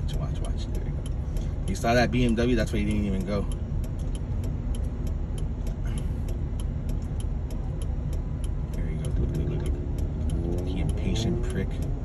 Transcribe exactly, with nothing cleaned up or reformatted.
Watch, watch, watch. There you go. You saw that B M W, that's why you didn't even go. There you go. Look, look, look, look. The impatient prick.